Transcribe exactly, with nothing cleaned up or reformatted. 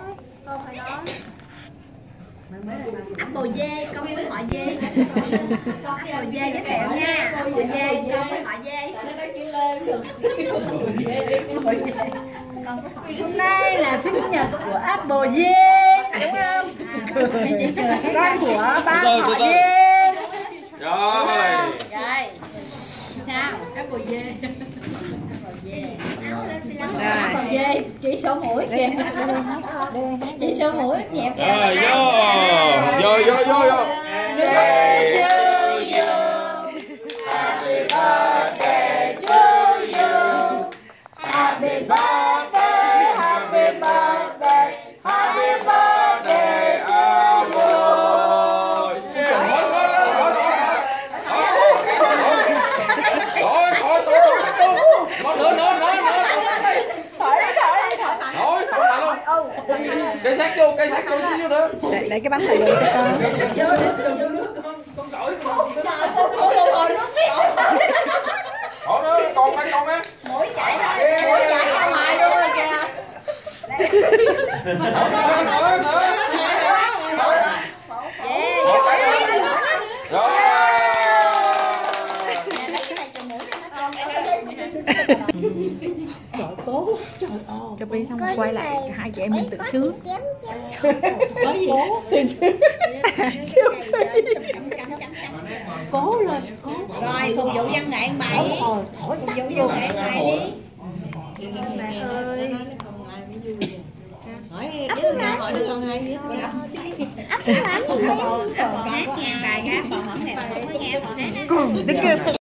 Con phải nói. Apple dê, con với họ dê. Apple dê giới thiệu nha. Apple dê, con với họ dê. Hôm nay là sinh nhật của Apple dê, đúng không? Con của ba họ dê. Rồi. Rồi. Sao? Apple dê. Apple dê, chị số mũi kìa. Chị số mũi nhẹ kìa. Rồi vô. Vô vô vô vô. Birthday to you. Happy birthday to you. Happy birthday, happy birthday, happy birthday to you. Thôi thôi thôi thôi thôi nữa nữa nữa nữa. Thổi đi, thổi đi, thổi. Thôi thôi lại luôn. Cây sát vô, cây sát vô xíu nữa. Để, để cái bánh này vô cho con. Để xịt vô, để xịt vô nước. Con gửi. Ôi ôi ôi, nó biết. Thôi nữa, con đây con á. Mũi chảy rồi, mũi chảy ra ngoài luôn rồi kìa. Nữa nữa nữa. Rồi. Trời cố, trời ơi. Cho Bi xong quay lại hai chị em mình tự sướng. Có gì? Cố lên, cố. Rồi, phục vụ văn nghệ ăn bài đi. Thổi, Phục vụ văn nghệ ăn bài đi. Mẹ ơi. Hỏi hỏi đứa con hai biết. Ấp làm gì? Còn hát nghe bài hát, còn hỏi này không có nghe, còn hát. Còn,